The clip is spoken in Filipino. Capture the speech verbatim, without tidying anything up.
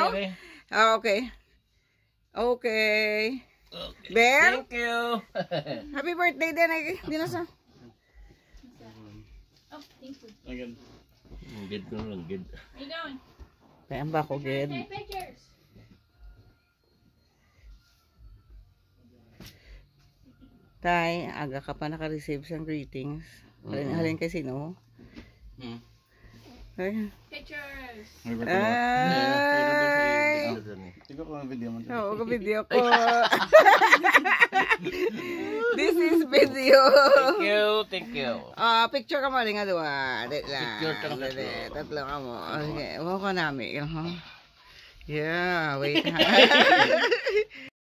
now? Oh, okay. Okay. Okay. Bear? Thank you. Happy birthday din. Dinosa. Oh, thank you. Again. Good ko lang, good. Where you going? Kaya ba ko, good? Take pictures. Tay, aga ka pa naka-receive siyang greetings. Halin, mm-hmm. halin kay sino? Hmm. Ay. Pictures. Ay. Tingnan ko ang video mo. Oo, ko video ko. This is video. Thank you, thank you. Ah, uh, picture ka mo rin nga doon. Picture ka mo. Tatlo ka mo. Okay, wako nami. Yeah, wait.